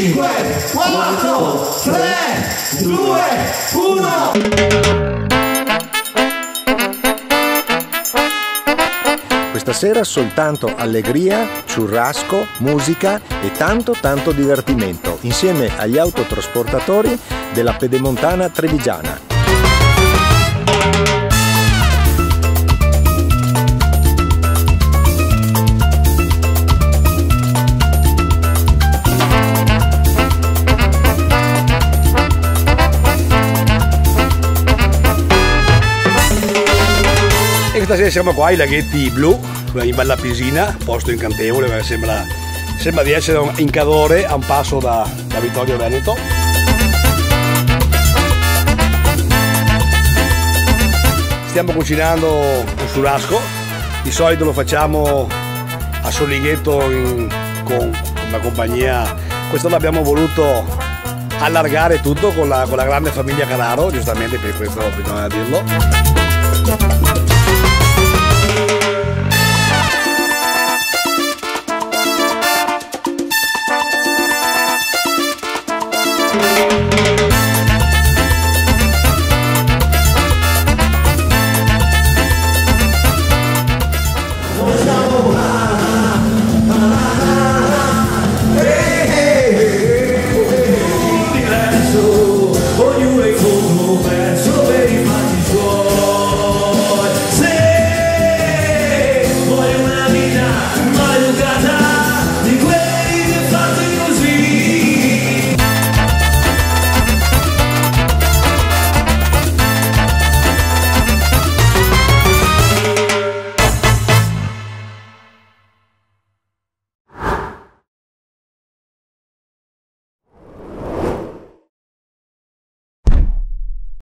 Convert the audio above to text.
5, 4, 3, 2, 1. Questa sera soltanto allegria, churrasco, musica e tanto divertimento insieme agli autotrasportatori della Pedemontana Trevigiana. E stasera siamo qua ai laghetti blu, in Bella Pisina, posto incantevole, perché sembra di essere in Cadore, a un passo da Vittorio Veneto. Stiamo cucinando un churrasco, di solito lo facciamo a Solighetto con la compagnia. Questo l'abbiamo voluto allargare tutto con la grande famiglia Canaro, giustamente per questo bisogna dirlo.